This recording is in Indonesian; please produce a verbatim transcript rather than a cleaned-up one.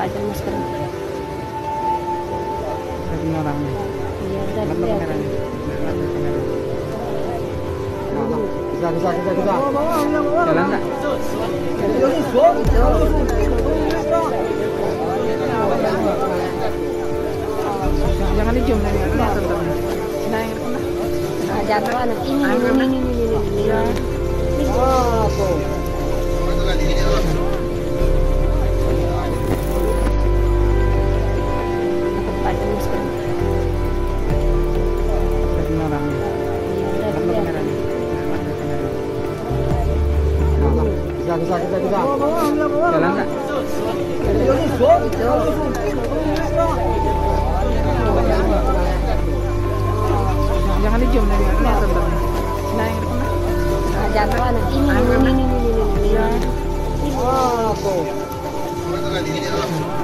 pakai masker. Lagi orangnya. Iya, udah Lihat dilihat. kameranya. Lihat kamera. Bisa, bisa, bisa, bisa. Jalan nggak? Jangan, jangan di zoom nih, lihat tentang. Nah, yang kena. Nah, jatuh anak ini, ini, ini, ini, ini, ini, Ya. ini. Pakai masker. Lagi orangnya. Iya, udah Lihat dilihat. kameranya. Lihat kamera. Bisa, bisa, bisa, bisa. Jalan nggak? Jangan, jangan di zoom nih, lihat tentang. Nah, yang kena. Nah, jatuh anak ini, ini, ini, ini, ini, ini, ini. Ya. Ini.